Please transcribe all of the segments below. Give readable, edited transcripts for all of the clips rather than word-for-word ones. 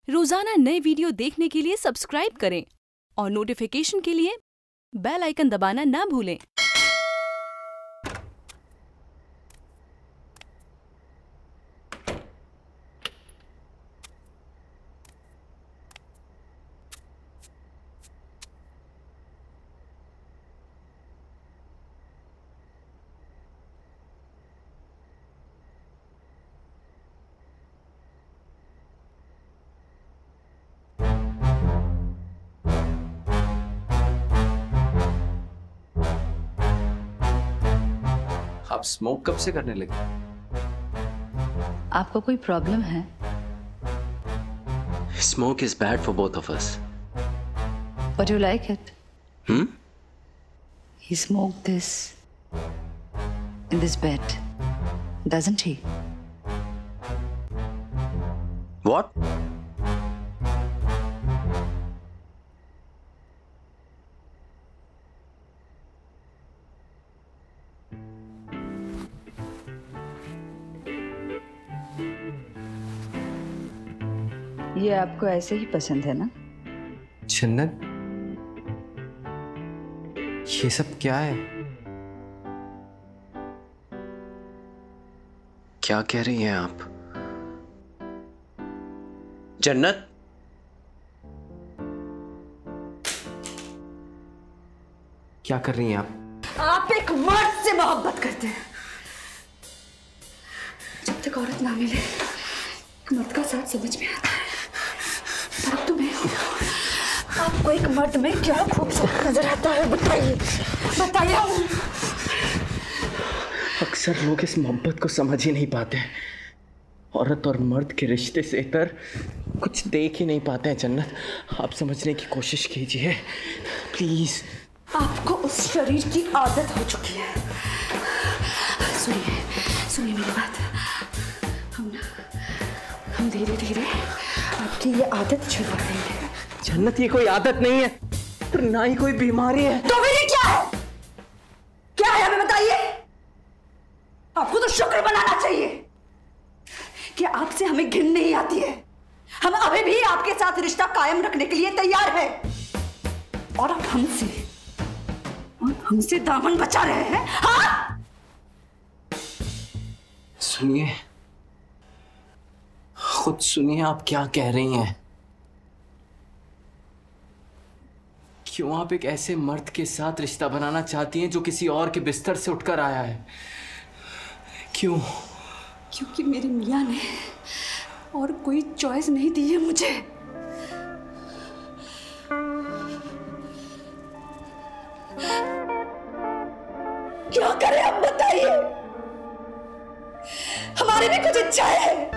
रोजाना नए वीडियो देखने के लिए सब्सक्राइब करें और नोटिफिकेशन के लिए बेल आइकन दबाना ना भूलें। आप स्मोक कब से करने लगे? आपको कोई प्रॉब्लम है? Smoke is bad for both of us. But you like it? He smoked this in this bed, doesn't he? What? ये आपको ऐसे ही पसंद है ना? जन्नत, ये सब क्या है? क्या कह रही हैं आप? जन्नत, क्या कर रही हैं आप? आप एक मर्द से मोहब्बत करते हैं। जब तक औरत ना मिले मर्द का साथ समझ में आता है। पर अब तो मैं हूं। आपको एक मर्द में क्या खूबसूरत नजर आता है? बताइए बताइए। अक्सर लोग इस मोहब्बत को समझ ही नहीं पाते। औरत और मर्द के रिश्ते से इतर कुछ देख ही नहीं पाते हैं। जन्नत, आप समझने की कोशिश कीजिए प्लीज। आपको उस शरीर की आदत हो चुकी है। सुनिए सुनिए मेरी बात। हम धीरे धीरे आपकी ये आदत छुड़वा देंगे। जन्नत, ये कोई आदत नहीं है और ना ही कोई बीमारी है। तो फिर ये क्या है? क्या है हमें बताइए। आपको तो शुक्र मनाना चाहिए कि आपसे हमें घिन नहीं आती है। हम अभी भी आपके साथ रिश्ता कायम रखने के लिए तैयार हैं। और आप हमसे दामन बचा रहे हैं। हाँ, सुनिए, खुद सुनिए आप क्या कह रही हैं। क्यों आप एक ऐसे मर्द के साथ रिश्ता बनाना चाहती हैं जो किसी और के बिस्तर से उठकर आया है? क्यों? क्योंकि मेरे मियां ने और कोई चॉइस नहीं दी है मुझे। क्या करें आप बताइए। हमारी भी कुछ इच्छाएं हैं।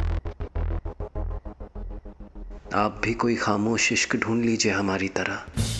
आप भी कोई खामोश इश्क ढूंढ लीजिए हमारी तरह।